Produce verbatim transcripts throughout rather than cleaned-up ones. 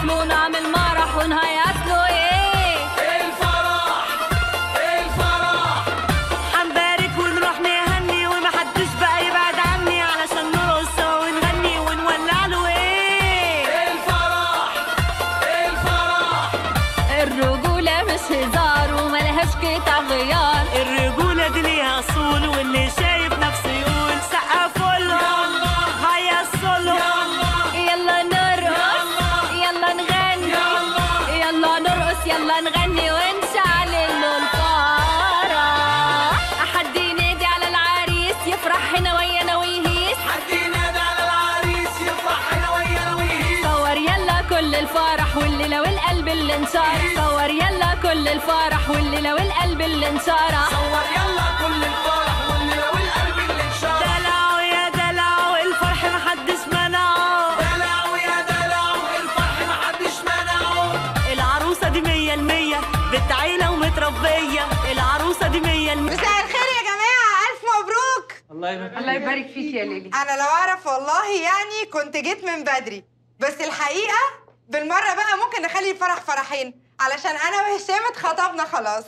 له نعمل مرح ونهيص له ايه الفرح الفرح. حنبارك ونروح نهني ومحدش بقى يبعد عني علشان نرقص سوا ونغني ونولع له ايه الفرح الفرح. الرجولة مش هزار وملهاش قطع غيار، الرجولة دي ليها اصول واللي شايف نفسه يقول سقفوا له هيصوا له يلا نرقص يلا نغني يلا نرقص يلا نغني ونشعل له الفرح. حد ينادي على العريس يفرح هنا ويانا ويهيس، حد ينادي على العريس يفرح هنا ويانا ويهيس. صور يلا كل الفرح والليلة والقلب اللي انشار، صور يلا كل الفرح والليلة والقلب اللي انشار. صور يلا كل الفرح والليلة والقلب اللي انشار. دلعوا يا دلعوا الفرح محدش منعه، دلعوا يا دلعوا الفرح محدش منعه. العروسة دي مية المية بنت عيلة ومتربية، العروسة دي مية المية. مساء الخير يا جماعة، ألف مبروك. الله يبارك الله يبارك فيك يا ليلي. أنا لو أعرف والله يعني كنت جيت من بدري، بس الحقيقة بالمرة بقى ممكن نخلي الفرح فرحين علشان أنا وهشام اتخطبنا خلاص.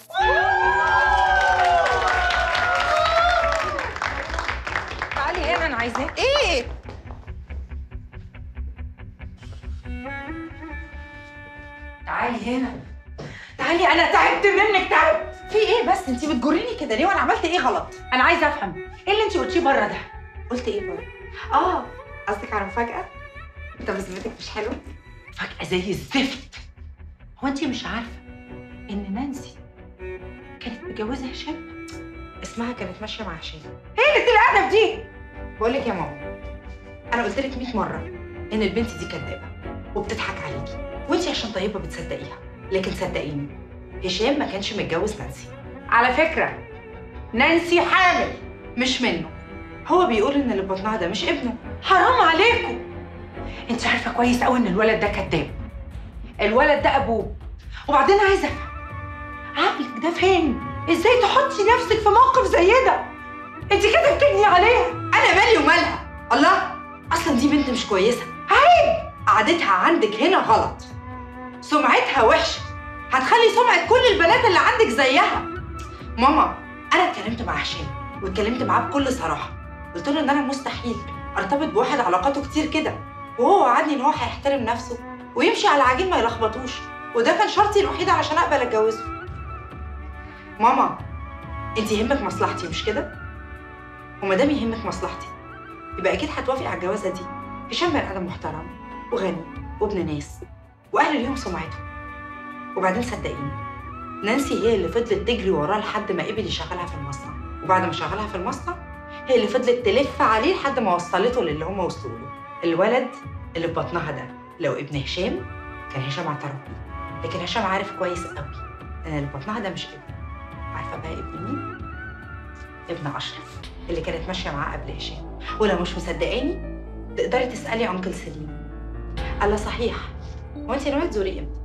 تعالي هنا أنا عايزاك. إيه؟ تعالي هنا. تعالي أنا تعبت منك تعبت. في إيه بس؟ أنتِ بتجريني كده ليه وأنا عملت إيه غلط؟ أنا عايزة أفهم إيه اللي أنتِ قلتيه بره ده؟ قلت إيه بقى؟ آه قصدك على مفاجأة؟ أنت بذمتك مش حلو؟ فجأة زي الزفت. هو أنتِ مش عارفة إن نانسي كانت متجوزة هشام؟ اسمها كانت ماشية مع هشام. هي اللي الأدب دي. بقول لك يا ماما، أنا قلت لك مية مرة إن البنت دي كدابة وبتضحك عليكي، وأنتِ عشان طيبة بتصدقيها، لكن صدقيني هشام ما كانش متجوز نانسي. على فكرة نانسي حامل. مش منه، هو بيقول إن اللي بطنها ده مش ابنه. حرام عليكم. انت عارفه كويس قوي ان الولد ده كذاب. الولد ده ابوه. وبعدين عايزه افهم عقلك ده فين؟ ازاي تحطي نفسك في موقف زي ده؟ انت كده بتجني عليها. أنا مالي ومالها؟ الله، أصلا دي بنت مش كويسة. عيب. قعدتها عندك هنا غلط، سمعتها وحشة، هتخلي سمعة كل البنات اللي عندك زيها. ماما، أنا اتكلمت مع هشام واتكلمت معاه بكل صراحة، قلت له إن أنا مستحيل أرتبط بواحد علاقاته كتير كده، وهو وعدني إن هو هيحترم نفسه ويمشي على عجين ما يلخبطوش، وده كان شرطي الوحيد علشان أقبل أتجوزه. ماما، أنت يهمك مصلحتي مش كده؟ وما دام يهمك مصلحتي يبقى أكيد هتوافقي على الجوازة دي. هشام بني آدم محترم وغني وابن ناس وأهل ليهم سمعته. وبعدين صدقيني نانسي هي اللي فضلت تجري وراه لحد ما قبل يشغلها في المصنع، وبعد ما شغلها في المصنع هي اللي فضلت تلف عليه لحد ما وصلته للي هم وصلوا له. الولد اللي في بطنها ده لو ابن هشام كان هشام اعترف بيه، لكن هشام عارف كويس قوي ان اللي في بطنها ده مش ابنه. عارفه بقى ابن مين؟ ابن اشرف اللي كانت ماشيه معاه قبل هشام. ولو مش مصدقاني تقدري تسالي انكل سليم. قال صحيح، هو انت ناويه تزوري امتى؟